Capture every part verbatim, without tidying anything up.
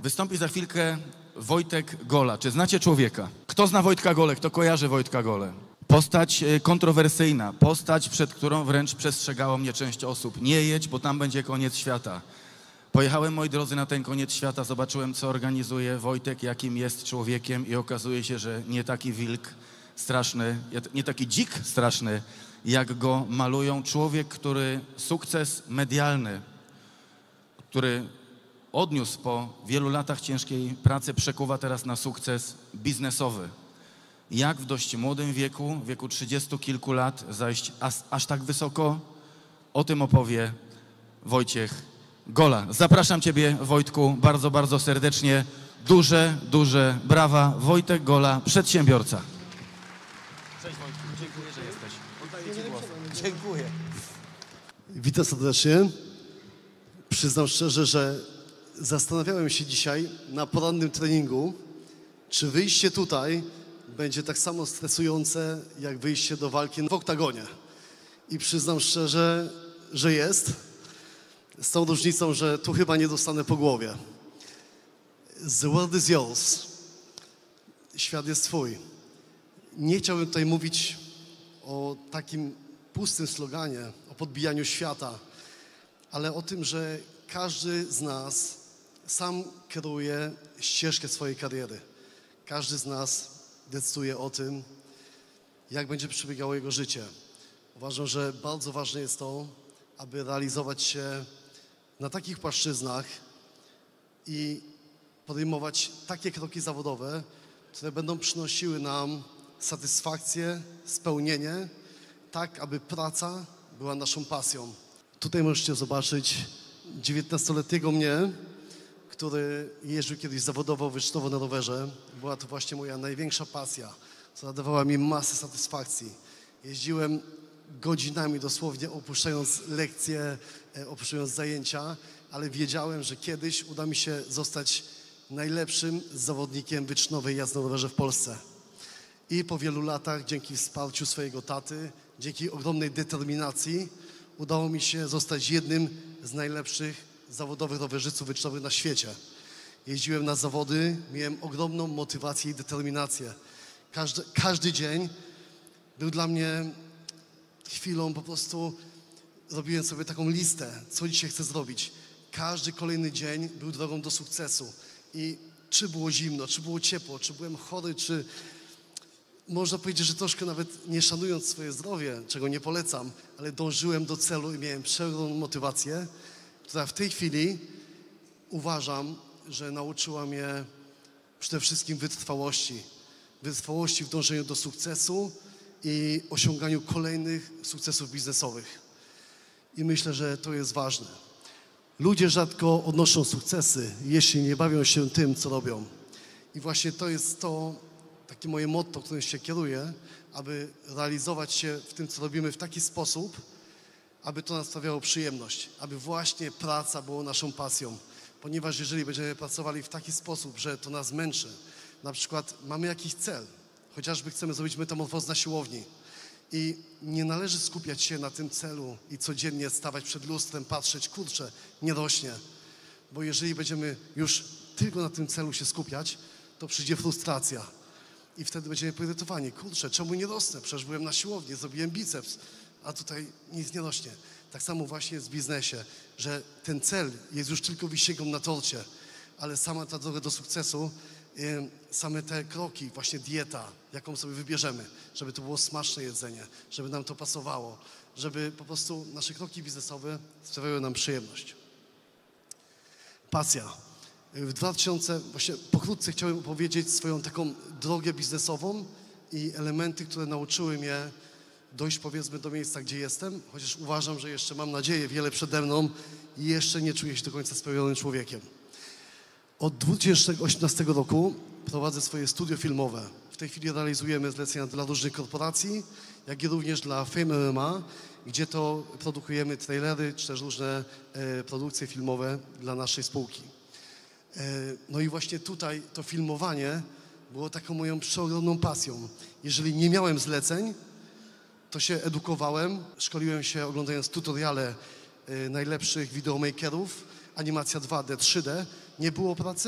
Wystąpi za chwilkę Wojtek Gola. Czy znacie człowieka? Kto zna Wojtka Golę? Kto kojarzy Wojtka Golę? Postać kontrowersyjna, postać, przed którą wręcz przestrzegało mnie część osób. Nie jedź, bo tam będzie koniec świata. Pojechałem, moi drodzy, na ten koniec świata, zobaczyłem, co organizuje Wojtek, jakim jest człowiekiem i okazuje się, że nie taki wilk straszny, nie taki dzik straszny, jak go malują. Człowiek, który sukces medialny, który odniósł po wielu latach ciężkiej pracy, przekuwa teraz na sukces biznesowy. Jak w dość młodym wieku, w wieku trzydziestu kilku lat, zajść aż, aż tak wysoko? O tym opowie Wojciech Gola. Zapraszam Ciebie, Wojtku, bardzo, bardzo serdecznie. Duże, duże brawa. Wojtek Gola, przedsiębiorca. Cześć Wojtku, dziękuję, że jesteś. Oddaję Ci głos. Dziękuję. Witam serdecznie. Przyznam szczerze, że zastanawiałem się dzisiaj na porannym treningu, czy wyjście tutaj będzie tak samo stresujące, jak wyjście do walki w oktagonie. I przyznam szczerze, że jest. Z tą różnicą, że tu chyba nie dostanę po głowie. The world is yours. Świat jest Twój. Nie chciałbym tutaj mówić o takim pustym sloganie, o podbijaniu świata, ale o tym, że każdy z nas sam kieruje ścieżkę swojej kariery. Każdy z nas decyduje o tym, jak będzie przebiegało jego życie. Uważam, że bardzo ważne jest to, aby realizować się na takich płaszczyznach i podejmować takie kroki zawodowe, które będą przynosiły nam satysfakcję, spełnienie, tak aby praca była naszą pasją. Tutaj możecie zobaczyć dziewiętnastoletniego mnie, który jeździł kiedyś zawodowo, wyczynowo na rowerze. Była to właśnie moja największa pasja, która dawała mi masę satysfakcji. Jeździłem godzinami dosłownie, opuszczając lekcje, opuszczając zajęcia, ale wiedziałem, że kiedyś uda mi się zostać najlepszym zawodnikiem wyczynowej jazdy na rowerze w Polsce. I po wielu latach, dzięki wsparciu swojego taty, dzięki ogromnej determinacji, udało mi się zostać jednym z najlepszych zawodowych rowerzystów wyczynowych na świecie. Jeździłem na zawody, miałem ogromną motywację i determinację. Każdy, każdy dzień był dla mnie chwilą, po prostu robiłem sobie taką listę, co dzisiaj chcę zrobić. Każdy kolejny dzień był drogą do sukcesu. I czy było zimno, czy było ciepło, czy byłem chory, czy można powiedzieć, że troszkę nawet nie szanując swoje zdrowie, czego nie polecam, ale dążyłem do celu i miałem przeogromną motywację, która w tej chwili uważam, że nauczyła mnie przede wszystkim wytrwałości. Wytrwałości w dążeniu do sukcesu i osiąganiu kolejnych sukcesów biznesowych. I myślę, że to jest ważne. Ludzie rzadko odnoszą sukcesy, jeśli nie bawią się tym, co robią. I właśnie to jest to takie moje motto, którym się kieruję, aby realizować się w tym, co robimy w taki sposób, aby to nas sprawiało przyjemność, aby właśnie praca była naszą pasją. Ponieważ jeżeli będziemy pracowali w taki sposób, że to nas męczy, na przykład mamy jakiś cel, chociażby chcemy zrobić metamorfozę na siłowni i nie należy skupiać się na tym celu i codziennie stawać przed lustrem, patrzeć, kurczę, nie rośnie. Bo jeżeli będziemy już tylko na tym celu się skupiać, to przyjdzie frustracja. I wtedy będziemy poirytowani. Kurczę, czemu nie rosnę? Przecież byłem na siłowni, zrobiłem biceps, a tutaj nic nie rośnie. Tak samo właśnie jest w biznesie, że ten cel jest już tylko wisienką na torcie, ale sama ta droga do sukcesu, same te kroki, właśnie dieta, jaką sobie wybierzemy, żeby to było smaczne jedzenie, żeby nam to pasowało, żeby po prostu nasze kroki biznesowe sprawiały nam przyjemność. Pasja. W dwa tysiące, właśnie pokrótce chciałem opowiedzieć swoją taką drogę biznesową i elementy, które nauczyły mnie dojść, powiedzmy, do miejsca, gdzie jestem, chociaż uważam, że jeszcze mam nadzieję, wiele przede mną i jeszcze nie czuję się do końca spełnionym człowiekiem. Od dwa tysiące osiemnastego roku prowadzę swoje studio filmowe. W tej chwili realizujemy zlecenia dla różnych korporacji, jak i również dla Fame M M A, gdzie to produkujemy trailery, czy też różne e, produkcje filmowe dla naszej spółki. E, no i właśnie tutaj to filmowanie było taką moją przeogromną pasją. Jeżeli nie miałem zleceń, to się edukowałem, szkoliłem się oglądając tutoriale y, najlepszych videomakerów, animacja dwa D, trzy D. Nie było pracy,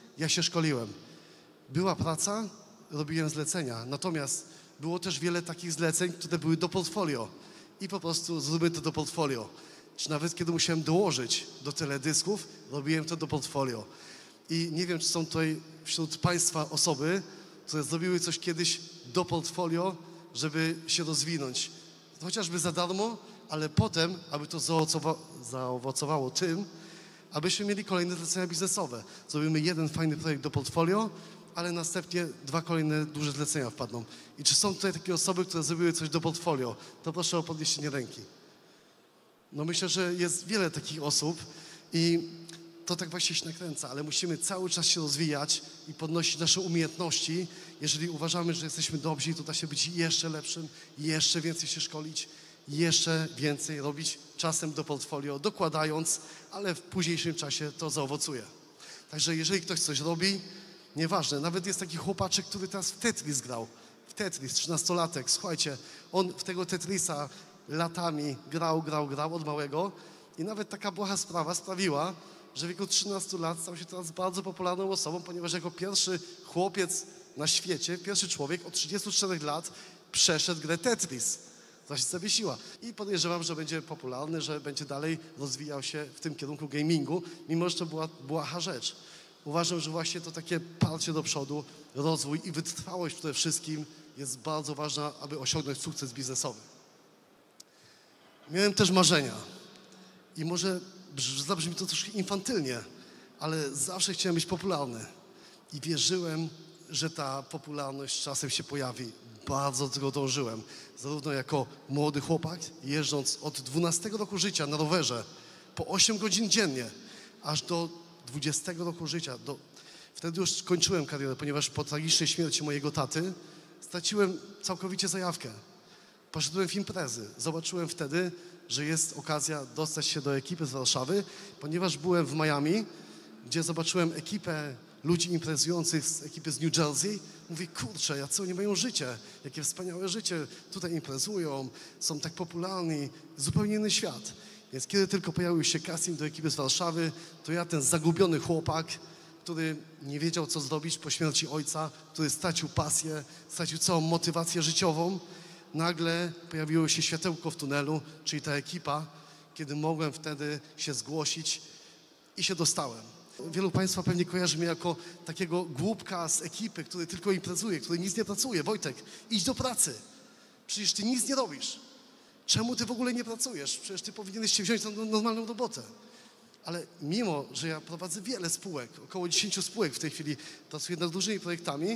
ja się szkoliłem. Była praca, robiłem zlecenia, natomiast było też wiele takich zleceń, które były do portfolio i po prostu zróbmy to do portfolio. Czy nawet kiedy musiałem dołożyć do teledysków, robiłem to do portfolio. I nie wiem, czy są tutaj wśród Państwa osoby, które zrobiły coś kiedyś do portfolio, żeby się rozwinąć. Chociażby za darmo, ale potem, aby to zaowocowa- zaowocowało tym, abyśmy mieli kolejne zlecenia biznesowe. Zrobimy jeden fajny projekt do portfolio, ale następnie dwa kolejne duże zlecenia wpadną. I czy są tutaj takie osoby, które zrobiły coś do portfolio? To proszę o podniesienie ręki. No myślę, że jest wiele takich osób i to tak właśnie się nakręca, ale musimy cały czas się rozwijać i podnosić nasze umiejętności. Jeżeli uważamy, że jesteśmy dobrzy, to da się być jeszcze lepszym, jeszcze więcej się szkolić, jeszcze więcej robić czasem do portfolio, dokładając, ale w późniejszym czasie to zaowocuje. Także jeżeli ktoś coś robi, nieważne, nawet jest taki chłopaczek, który teraz w Tetris grał, w Tetris, trzynastolatek, słuchajcie, on w tego Tetrisa latami grał, grał, grał od małego i nawet taka błaha sprawa sprawiła, że w wieku trzynastu lat stał się teraz bardzo popularną osobą, ponieważ jako pierwszy chłopiec na świecie, pierwszy człowiek od trzydziestu czterech lat przeszedł grę Tetris. To się zawiesiła. I podejrzewam, że będzie popularny, że będzie dalej rozwijał się w tym kierunku gamingu, mimo że to była błaha rzecz. Uważam, że właśnie to takie parcie do przodu, rozwój i wytrwałość przede wszystkim jest bardzo ważna, aby osiągnąć sukces biznesowy. Miałem też marzenia i może zabrzmi to troszkę infantylnie, ale zawsze chciałem być popularny i wierzyłem, że ta popularność czasem się pojawi. Bardzo do tego dążyłem, zarówno jako młody chłopak, jeżdżąc od dwunastego roku życia na rowerze po osiem godzin dziennie, aż do dwudziestego roku życia. Do... Wtedy już kończyłem karierę, ponieważ po tragicznej śmierci mojego taty straciłem całkowicie zajawkę. Poszedłem w imprezy. Zobaczyłem wtedy, że jest okazja dostać się do ekipy z Warszawy, ponieważ byłem w Miami, gdzie zobaczyłem ekipę ludzi imprezujących z ekipy z New Jersey. Mówię, kurczę, jacy oni mają życie, jakie wspaniałe życie, tutaj imprezują, są tak popularni, zupełnie inny świat. Więc kiedy tylko pojawił się casting do ekipy z Warszawy, to ja, ten zagubiony chłopak, który nie wiedział, co zrobić po śmierci ojca, który stracił pasję, stracił całą motywację życiową, nagle pojawiło się światełko w tunelu, czyli ta ekipa, kiedy mogłem wtedy się zgłosić i się dostałem. Wielu Państwa pewnie kojarzy mnie jako takiego głupka z ekipy, który tylko imprezuje, który nic nie pracuje. Wojtek, idź do pracy. Przecież Ty nic nie robisz. Czemu Ty w ogóle nie pracujesz? Przecież Ty powinieneś się wziąć na normalną robotę. Ale mimo, że ja prowadzę wiele spółek, około dziesięciu spółek w tej chwili, pracuję nad dużymi projektami,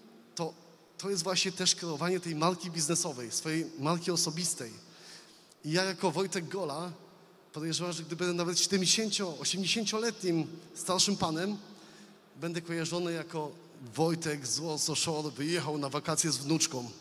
to to jest właśnie też kreowanie tej marki biznesowej, swojej marki osobistej. I ja jako Wojtek Gola podejrzewam, że gdy będę nawet siedemdziesięcio-, osiemdziesięcioletnim starszym panem, będę kojarzony jako Wojtek z Warsaw Shore, wyjechał na wakacje z wnuczką.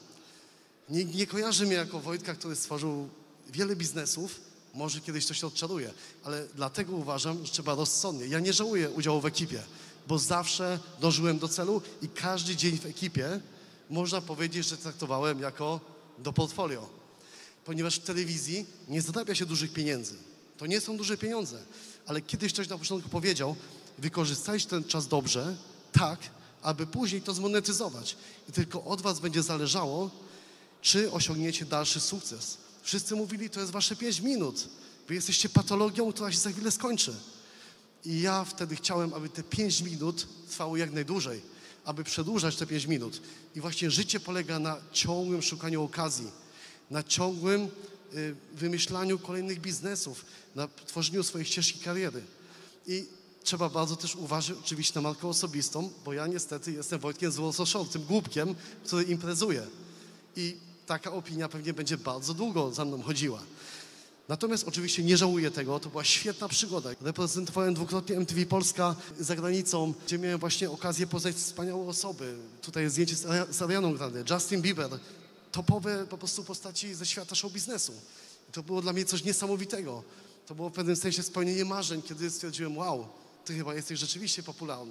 Nikt nie kojarzy mnie jako Wojtka, który stworzył wiele biznesów, może kiedyś to się odczaruje, ale dlatego uważam, że trzeba rozsądnie. Ja nie żałuję udziału w ekipie, bo zawsze dążyłem do celu i każdy dzień w ekipie można powiedzieć, że traktowałem jako do portfolio. Ponieważ w telewizji nie zarabia się dużych pieniędzy. To nie są duże pieniądze, ale kiedyś ktoś na początku powiedział, wykorzystajcie ten czas dobrze, tak, aby później to zmonetyzować. I tylko od was będzie zależało, czy osiągniecie dalszy sukces. Wszyscy mówili, to jest wasze pięć minut. Wy jesteście patologią, która się za chwilę skończy. I ja wtedy chciałem, aby te pięć minut trwało jak najdłużej, aby przedłużać te pięć minut. I właśnie życie polega na ciągłym szukaniu okazji, na ciągłym y, wymyślaniu kolejnych biznesów, na tworzeniu swojej ścieżki kariery. I trzeba bardzo też uważać oczywiście na markę osobistą, bo ja niestety jestem Wojtkiem z Warsaw Shore, tym głupkiem, który imprezuje. I taka opinia pewnie będzie bardzo długo za mną chodziła. Natomiast oczywiście nie żałuję tego, to była świetna przygoda. Reprezentowałem dwukrotnie M T V Polska za granicą, gdzie miałem właśnie okazję poznać wspaniałe osoby. Tutaj jest zdjęcie z Arianą Grande, Justin Bieber, topowe po prostu postaci ze świata show biznesu. I to było dla mnie coś niesamowitego. To było w pewnym sensie spełnienie marzeń, kiedy stwierdziłem, wow, ty chyba jesteś rzeczywiście popularny.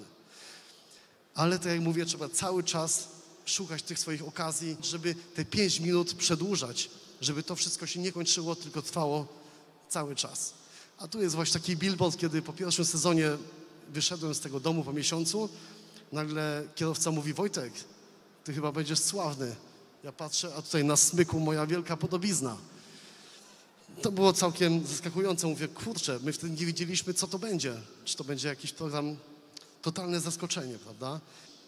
Ale tak jak mówię, trzeba cały czas szukać tych swoich okazji, żeby te pięć minut przedłużać, żeby to wszystko się nie kończyło, tylko trwało cały czas. A tu jest właśnie taki billboard, kiedy po pierwszym sezonie wyszedłem z tego domu po miesiącu, nagle kierowca mówi: Wojtek, ty chyba będziesz sławny. Ja patrzę, a tutaj na smyku moja wielka podobizna. To było całkiem zaskakujące. Mówię, kurczę, my wtedy nie wiedzieliśmy, co to będzie. Czy to będzie jakiś program, totalne zaskoczenie, prawda?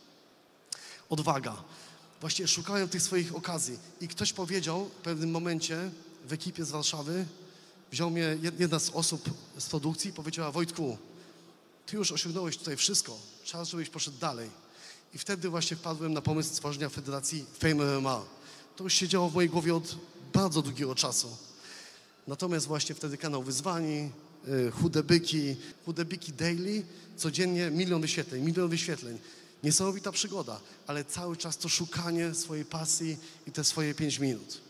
Odwaga. Właśnie szukałem tych swoich okazji i ktoś powiedział w pewnym momencie w ekipie z Warszawy, wziął mnie jedna z osób z produkcji i powiedziała: Wojtku, ty już osiągnąłeś tutaj wszystko, czas, żebyś poszedł dalej. I wtedy właśnie wpadłem na pomysł stworzenia Federacji Fame M M A. To już się działo w mojej głowie od bardzo długiego czasu. Natomiast właśnie wtedy kanał Wyzwani, yy, Chude Byki, Chude Byki Daily, codziennie milion wyświetleń, milion wyświetleń. Niesamowita przygoda, ale cały czas to szukanie swojej pasji i te swoje pięć minut.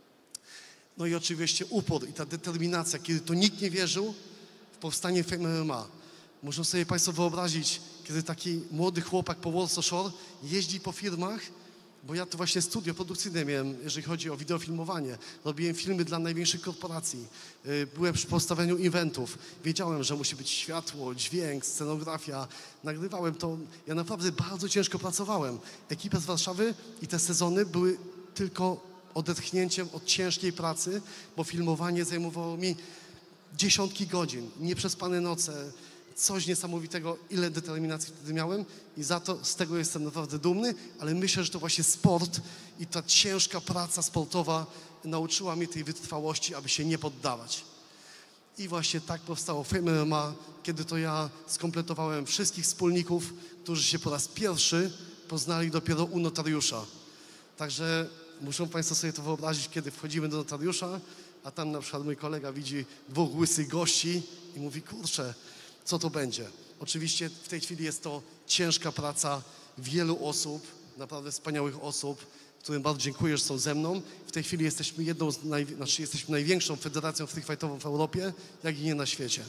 No i oczywiście upór i ta determinacja, kiedy to nikt nie wierzył w powstanie Fame M M A. Muszą sobie Państwo wyobrazić, kiedy taki młody chłopak po Warsaw Shore jeździ po firmach, bo ja tu właśnie studio produkcyjne miałem, jeżeli chodzi o wideofilmowanie. Robiłem filmy dla największych korporacji. Byłem przy postawieniu eventów. Wiedziałem, że musi być światło, dźwięk, scenografia. Nagrywałem to. Ja naprawdę bardzo ciężko pracowałem. Ekipa z Warszawy i te sezony były tylko odetchnięciem od ciężkiej pracy, bo filmowanie zajmowało mi dziesiątki godzin, nieprzespane noce, coś niesamowitego, ile determinacji wtedy miałem i za to z tego jestem naprawdę dumny, ale myślę, że to właśnie sport i ta ciężka praca sportowa nauczyła mnie tej wytrwałości, aby się nie poddawać. I właśnie tak powstało Fame M M A, kiedy to ja skompletowałem wszystkich wspólników, którzy się po raz pierwszy poznali dopiero u notariusza. Także muszą Państwo sobie to wyobrazić, kiedy wchodzimy do notariusza, a tam na przykład mój kolega widzi dwóch łysych gości i mówi: kurczę, co to będzie? Oczywiście w tej chwili jest to ciężka praca wielu osób, naprawdę wspaniałych osób, którym bardzo dziękuję, że są ze mną. W tej chwili jesteśmy jedną z naj... znaczy jesteśmy największą federacją freefightową w Europie, jak i nie na świecie.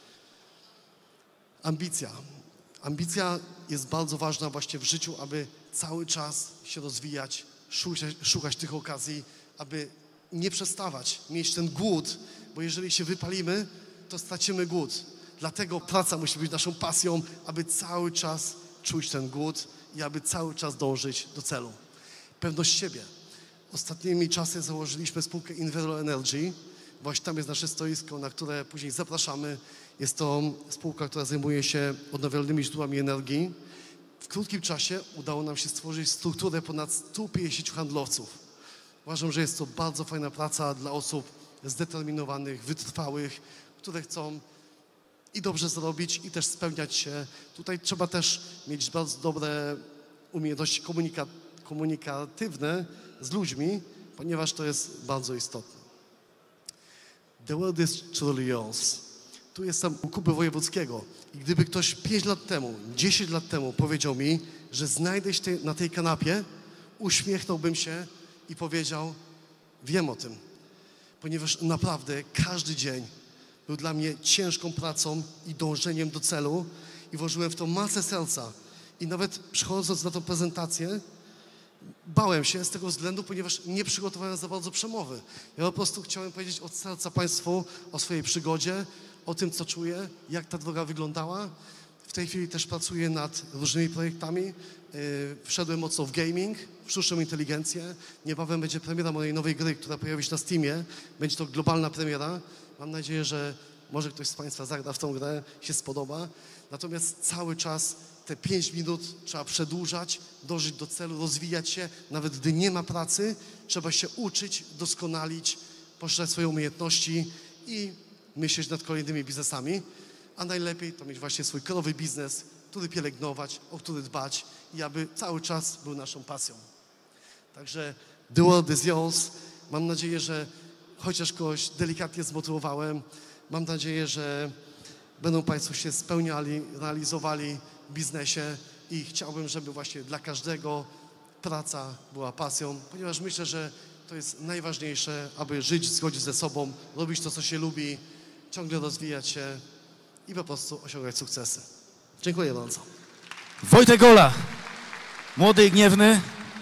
Ambicja. Ambicja jest bardzo ważna właśnie w życiu, aby cały czas się rozwijać, szukać, szukać tych okazji, aby nie przestawać, mieć ten głód, bo jeżeli się wypalimy, to stracimy głód. Dlatego praca musi być naszą pasją, aby cały czas czuć ten głód i aby cały czas dążyć do celu. Pewność siebie. Ostatnimi czasy założyliśmy spółkę Invero Energy. Właśnie tam jest nasze stoisko, na które później zapraszamy. Jest to spółka, która zajmuje się odnawialnymi źródłami energii. W krótkim czasie udało nam się stworzyć strukturę ponad stu pięćdziesięciu handlowców. Uważam, że jest to bardzo fajna praca dla osób zdeterminowanych, wytrwałych, które chcą i dobrze zrobić, i też spełniać się. Tutaj trzeba też mieć bardzo dobre umiejętności komunika komunikatywne z ludźmi, ponieważ to jest bardzo istotne. The world is truly yours. Tu jestem u Kuby Wojewódzkiego i gdyby ktoś pięć lat temu, dziesięć lat temu powiedział mi, że znajdę się na tej kanapie, uśmiechnąłbym się i powiedział: wiem o tym, ponieważ naprawdę każdy dzień był dla mnie ciężką pracą i dążeniem do celu i włożyłem w to masę serca. I nawet przychodząc na tę prezentację, bałem się z tego względu, ponieważ nie przygotowałem za bardzo przemowy. Ja po prostu chciałem powiedzieć od serca Państwu o swojej przygodzie, o tym, co czuję, jak ta droga wyglądała. W tej chwili też pracuję nad różnymi projektami. Yy, wszedłem mocno w gaming, w sztuczną inteligencję. Niebawem będzie premiera mojej nowej gry, która pojawi się na Steamie. Będzie to globalna premiera. Mam nadzieję, że może ktoś z Państwa zagra w tą grę, się spodoba. Natomiast cały czas te pięć minut trzeba przedłużać, dążyć do celu, rozwijać się. Nawet gdy nie ma pracy, trzeba się uczyć, doskonalić, poszerzać swoje umiejętności i myśleć nad kolejnymi biznesami. A najlepiej to mieć właśnie swój krowy biznes, który pielęgnować, o który dbać i aby cały czas był naszą pasją. Także the world is yours. Mam nadzieję, że chociaż kogoś delikatnie zmotywowałem, mam nadzieję, że będą Państwo się spełniali, realizowali w biznesie i chciałbym, żeby właśnie dla każdego praca była pasją, ponieważ myślę, że to jest najważniejsze, aby żyć w zgodzie ze sobą, robić to, co się lubi, ciągle rozwijać się i po prostu osiągać sukcesy. Dziękuję bardzo. Wojtek Gola, młody i gniewny.